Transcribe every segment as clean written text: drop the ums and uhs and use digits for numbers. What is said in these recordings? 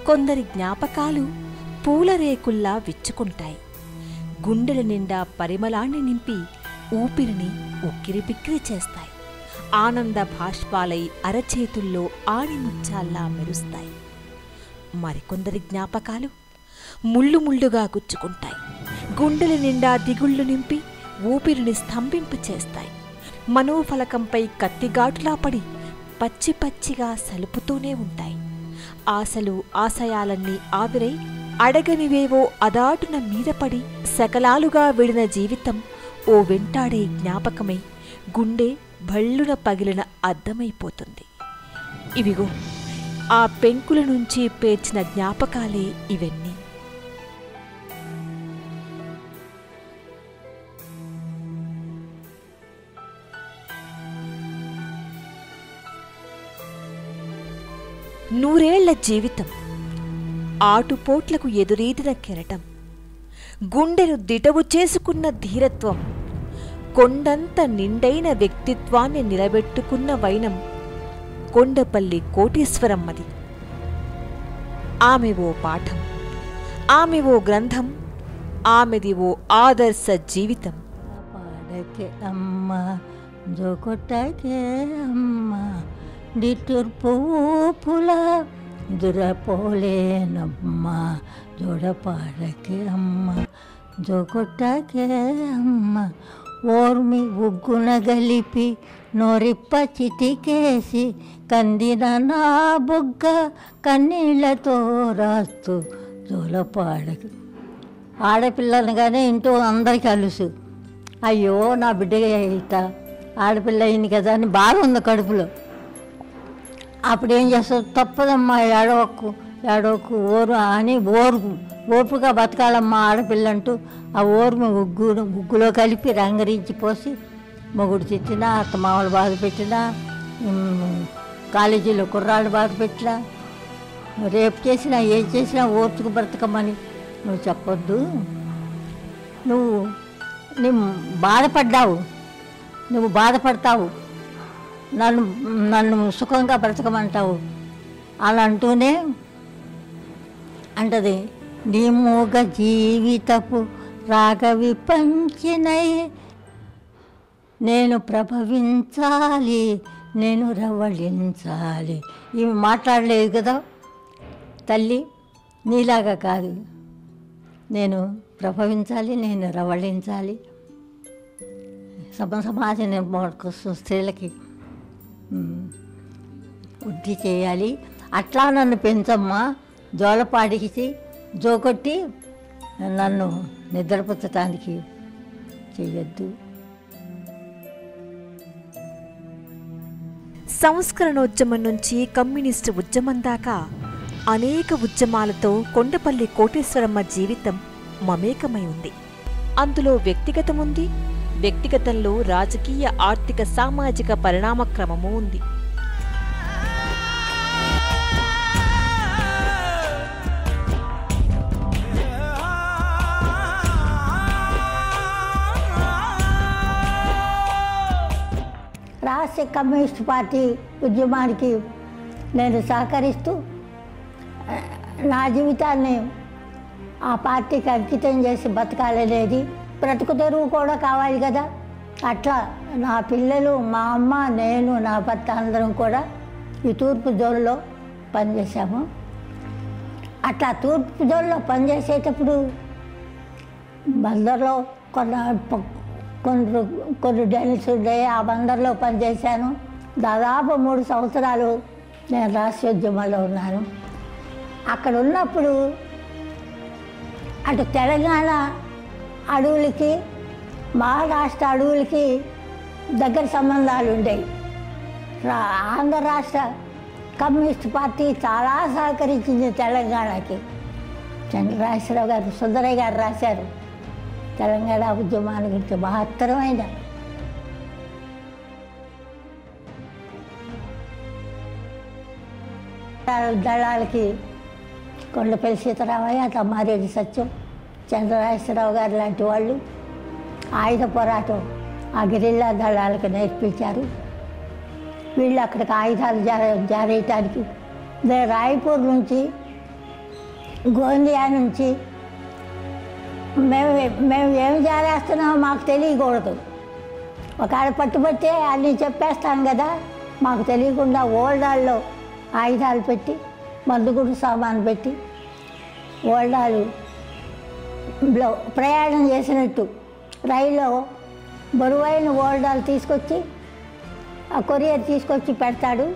కొందరి జ్ఞాపకాలు పూలరేకుల్లా విచ్చుకుంటాయి. గుండెల నిండా పరిమళాన్ని నింపి ఊపిరిని ఉక్కిరిబిక్కిరి చేస్తాయి. ఆనంద భాష్పాలై అరచేతుల్లో ఆణిముత్యాల్లా మెరుస్తాయి. మరికొందరి జ్ఞాపకాలు ముళ్ళు ముళ్ళుగా గుచ్చుకుంటాయి. గుండెల నిండా దిగుళ్ళు నింపి ఊపిరిని స్తంభింపు చేస్తాయి. మనోఫలకంపై కత్తిగాటులా పడి పచ్చి పచ్చిగా సలుపుతూనే ఉంటాయి. ఆశలు ఆశయాలన్నీ ఆవిరై అడగనివేవో అదాటున మీదపడి సకలాలుగా విడిన జీవితం ఓ వెంటాడే జ్ఞాపకమై గుండె భళ్ళున పగిలిన అద్దమైపోతుంది. ఇవిగో ఆ పెంకుల నుంచి పేర్చిన జ్ఞాపకాలే ఇవన్నీ. నూరేళ్ల జీవితం, ఆటుపోట్లకు ఎదురీదిన కెరటం, గుండెను దిటవు చేసుకున్న ధీరత్వం, కొండంత నిండైన వ్యక్తిత్వాన్ని నిలబెట్టుకున్న వైనం కొండపల్లి కోటేశ్వరమ్మది. ఆమె ఓ పాఠం, ఆమె ఓ గ్రంథం, ఆమెది ఓ ఆదర్శ జీవితం. పాడకే అమ్మ జోకొట్టకే అమ్మ డిటూర్పు పుల దురపోలేనమ్మ జోడపాడకే అమ్మ జోకొట్టకే అమ్మ ఓర్మి ఉగ్గున గలిపి నోరిప్ప చితికేసి కందిన నా బుగ్గ కన్నీళ్లతో రాస్తూ జోలపాడకి. ఆడపిల్లనగానే ఇంటూ అందరికీ అలుసు, అయ్యో నా బిడ్డగా ఇట ఆడపిల్ల అయింది కదా అని బాధ ఉంది కడుపులో. అప్పుడేం చేస్తావు, తప్పదమ్మా ఏడవకు ఏడవకు ఓరు అని ఓర్పుగా బతకాలమ్మా ఆడపిల్ల అంటూ ఆ ఓర్మి ఉగ్గులో కలిపి రంగరించి పోసి మొగుడు తిట్టినా, అత్తమామలు బాధ పెట్టినా, కాలేజీలో కుర్రాళ్ళు బాధ పెట్టినా, రేపు చేసినా ఏం చేసినా ఓర్చుకు బ్రతకమని నువ్వు చెప్పొద్దు. నువ్వు బాధపడ్డావు, నువ్వు బాధపడతావు, నన్ను సుఖంగా బ్రతకమంటావు అలా అంటూనే అంటది, నీ మూగ జీవితపు రాగవి పంచినై నేను ప్రభవించాలి, నేను రవళించాలి. ఇవి మాట్లాడలేదు కదా తల్లి, నీలాగా కాదు, నేను ప్రభవించాలి, నేను రవళించాలి, సమాజ నిర్మాణ కోసం స్త్రీలకి వృద్ధి చేయాలి. అట్లా నన్ను పెంచమ్మా, జోలపాడికి జోకొట్టి నన్ను నిద్రపుచ్చటానికి చెయ్యొద్దు. సంస్కరణోద్యమం నుంచి కమ్యూనిస్టు ఉద్యమం దాకా అనేక ఉద్యమాలతో కొండపల్లి కోటేశ్వరమ్మ జీవితం మమేకమై ఉంది. అందులో వ్యక్తిగతముంది, వ్యక్తిగతంలో రాజకీయ ఆర్థిక సామాజిక పరిణామ క్రమము ఉంది. రాష్ట్ర కమ్యూనిస్ట్ పార్టీ ఉద్యమానికి నేను సహకరిస్తూ నా జీవితాన్ని ఆ పార్టీకి అంకితం చేసి బతకాలనేది, బ్రతుకు తెరువు కూడా కావాలి కదా. అట్లా నా పిల్లలు, మా అమ్మ, నేను, నా భర్త అందరం కూడా ఈ తూర్పు జోన్లో పనిచేసాము. అట్లా తూర్పు జోన్లో పనిచేసేటప్పుడు బందర్లో కొన్ని డెల్స్ ఉండే, ఆ బందర్లో పనిచేశాను. దాదాపు 3 సంవత్సరాలు నేను రాష్ట్రోద్యమంలో ఉన్నాను. అక్కడ ఉన్నప్పుడు అటు తెలంగాణ అడవులకి, మహారాష్ట్ర అడవులకి దగ్గర సంబంధాలు ఉండేవి. ఆంధ్ర రాష్ట్ర కమ్యూనిస్ట్ పార్టీ చాలా సహకరించింది తెలంగాణకి. చంద్రరాజేశ్వరరావు గారు, సుందరయ్య గారు రాశారు తెలంగాణ ఉద్యమాన్ని గురించి మహత్తరమైన దళాలకి కొండపల్లి సీతారామయ్య, తమ్మారెడ్డి సత్యం, చంద్రరాజేశ్వరరావు గారు లాంటి వాళ్ళు ఆయుధ పోరాటం ఆ గిరిల్లా దళాలకు నేర్పించారు. వీళ్ళు అక్కడికి ఆయుధాలు జారేయటానికి రాయపూర్ నుంచి గోందియా నుంచి మేము మేము ఏమి జారేస్తున్నామో మాకు తెలియకూడదు. ఒకవేళ పట్టుబట్టే అన్నీ చెప్పేస్తాం కదా, మాకు తెలియకుండా ఓల్డాల్లో ఆయుధాలు పెట్టి మందుగుడు సామాను పెట్టి ఓల్డాలులో ప్రయాణం చేసినట్టు రైల్లో బరువైన ఓల్డాలు తీసుకొచ్చి ఆ కొరియర్ తీసుకొచ్చి పెడతాడు.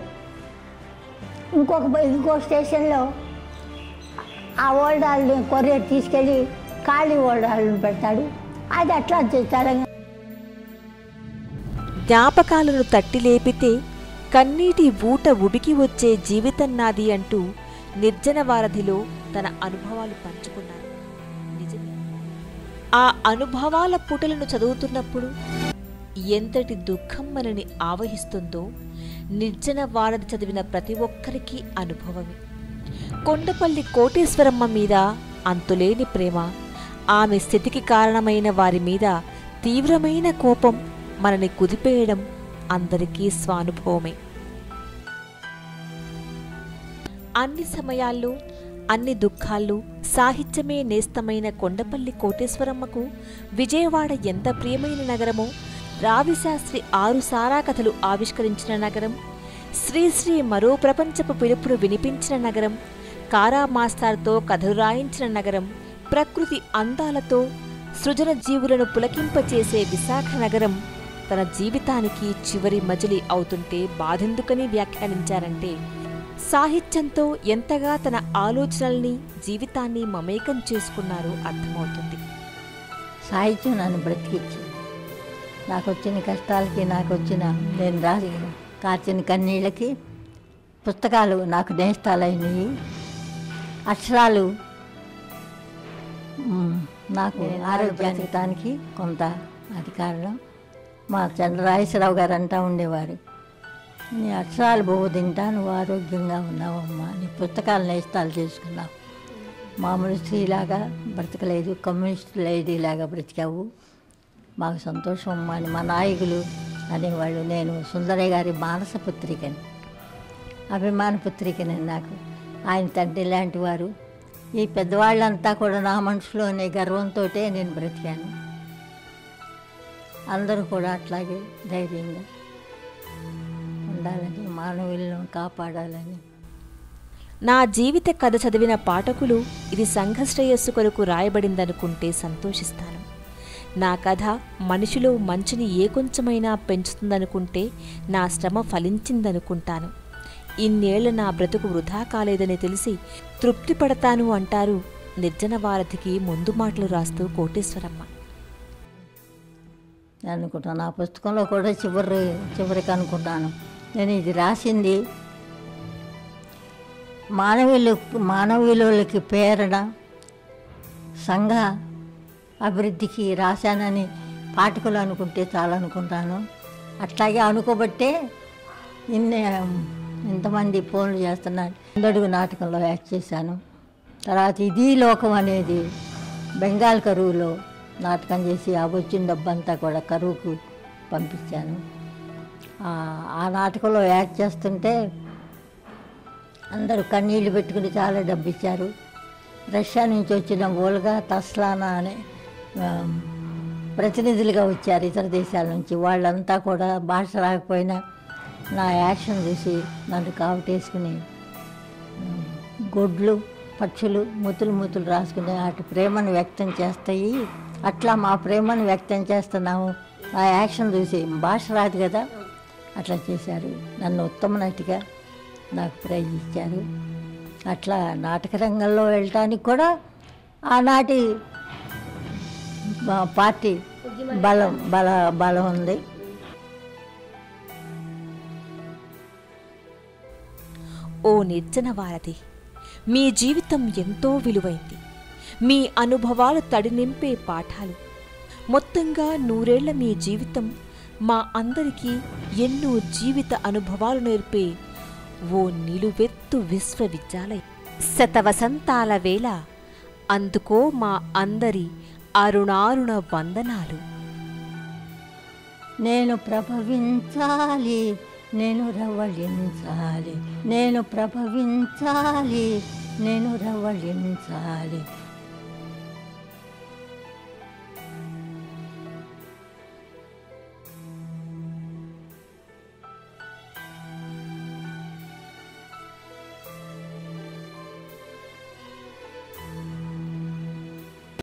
ఇంకో స్టేషన్లో ఆ ఓల్డాలని కొరియర్ తీసుకెళ్ళి ఖాళీ ఓల్డాలను పెడతాడు. అది అట్లా చేస్తాడు. జ్ఞాపకాలను తట్టి లేపితే కన్నీటి ఊట ఉబికి వచ్చే జీవితం నాది అంటూ నిర్జన వారధిలో తన అనుభవాలు పంచుకున్నారు. నిజమే, ఆ అనుభవాల పుటలను చదువుతున్నప్పుడు ఎంతటి దుఃఖం మనని ఆవహిస్తుందో నిర్జన వారధి చదివిన ప్రతి ఒక్కరికి అనుభవమే. కొండపల్లి కోటేశ్వరమ్మ మీద అంతులేని ప్రేమ, ఆమె స్థితికి కారణమైన వారి మీద తీవ్రమైన కోపం మనని కుదిపేయడం అందరికీ స్వానుభవమే. అన్ని సమయాల్లో అన్ని దుఃఖాల్లో సాహిత్యమే నేస్తమైన కొండపల్లి కోటేశ్వరమ్మకు విజయవాడ ఎంత ప్రియమైన నగరమో, రావిశాస్త్రి 6 సారా కథలు ఆవిష్కరించిన నగరం, శ్రీశ్రీ మరో ప్రపంచపు పిలుపును వినిపించిన నగరం, కారా మాస్టార్తో కథలు రాయించిన నగరం, ప్రకృతి అందాలతో సృజన జీవులను పులకింపచేసే విశాఖ నగరం తన జీవితానికి చివరి మజిలీ అవుతుంటే బాధెందుకని వ్యాఖ్యానించారంటే సాహిత్యంతో ఎంతగా తన ఆలోచనల్ని జీవితాన్ని మమేకం చేసుకున్నారో అర్థమవుతుంది. సాహిత్యం నన్ను బ్రతికించి నాకు వచ్చిన కష్టాలకి, నేను రాసి కార్చిన కన్నీళ్ళకి పుస్తకాలు నాకు నేస్తాలైనవి. అక్షరాలు నాకు ఆరోగ్యానికి కొంత అది కారణం. మా చంద్రరాజేశ్వరరావు గారు అంటూ ఉండేవారు, నీ అక్షరాలు బహు తింటా, నువ్వు ఆరోగ్యంగా ఉన్నావమ్మా, నీ పుస్తకాలు నేస్తాలు చేసుకున్నావు, మామూలు స్త్రీలాగా బ్రతకలేదు, కమ్యూనిస్ట్ లేడీలాగా బ్రతికావు, మాకు సంతోషం అమ్మా అని మా నాయకులు అనేవాళ్ళు. నేను సుందరయ్య గారి మానస పుత్రికని, అభిమాన పుత్రికని. నాకు ఆయన తండ్రి లాంటి వారు. ఈ పెద్దవాళ్ళంతా కూడా నా మనసులోనే గర్వంతో నేను బ్రతికాను. అందరూ కూడా అట్లాగే ధైర్యంగా ఉండాలని, మానవులను కాపాడాలని. నా జీవిత కథ చదివిన పాఠకులు ఇది సంఘశ్రేయస్సు కొరకు రాయబడిందనుకుంటే సంతోషిస్తాను. నా కథ మనిషిలో మంచిని ఏ కొంచెమైనా పెంచుతుందనుకుంటే నా శ్రమ ఫలించిందనుకుంటాను. ఇన్నేళ్ల నా బ్రతుకు వృధా కాలేదని తెలిసి తృప్తి పడతాను అంటారు నిర్జన వారధికి ముందు మాటలు రాస్తూ కోటేశ్వరమ్మ. అనుకుంటాను, నా పుస్తకంలో కూడా చివరికి అనుకుంటాను, నేను ఇది రాసింది మానవ విలువలకి ప్రేరణ, సంఘ అభివృద్ధికి రాశానని పాఠకులు అనుకుంటే చాలా అనుకుంటాను. అట్లాగే అనుకోబట్టే ఇంతమంది ఫోన్లు చేస్తున్నాను. ముందడుగు నాటకంలో యాక్ట్ చేశాను. తర్వాత ఇది లోకం అనేది బెంగాల్ కరువులో నాటకం చేసి ఆ వచ్చిన డబ్బంతా కూడా కరువుకు పంపించాను. ఆ నాటకంలో యాక్ట్ చేస్తుంటే అందరూ కన్నీళ్ళు పెట్టుకుని చాలా డబ్బు ఇచ్చారు. రష్యా నుంచి వచ్చిన ఓల్గా తస్లానా అనే ప్రతినిధులుగా వచ్చారు ఇతర దేశాల నుంచి. వాళ్ళంతా కూడా భాష రాకపోయినా నా యాక్షన్ చూసి నన్ను కావటేసుకుని గొడ్లు పక్షులు మూతులు రాసుకుని వాటి ప్రేమను వ్యక్తం చేస్తాయి. అట్లా మా ప్రేమను వ్యక్తం చేస్తున్నాము. ఆ యాక్షన్ చూసి, భాష రాదు కదా, అట్లా చేశారు. నన్ను ఉత్తమ నటిగా నాకు ప్రైజ్ ఇచ్చారు. అట్లా నాటక రంగంలో వెళ్ళటానికి కూడా ఆనాటి పార్టీ బలం ఉంది. ఓ నిర్జన వారధి, మీ జీవితం ఎంతో విలువైంది. మీ అనుభవాలు తడినింపే పాఠాలు. మొత్తంగా 100 ఏళ్ల మీ జీవితం మా అందరికీ ఎన్నో జీవిత అనుభవాలు నేర్పే ఓ నిలువెత్తు విశ్వవిద్యాలయం. శతవసంతాల వేళ అందుకో మా అందరి అరుణారుణ వందనాలు. నేను ప్రభవించాలి, నేను రవళించాలి, నేను ప్రభవించాలి, నేను రవ్వళించాలి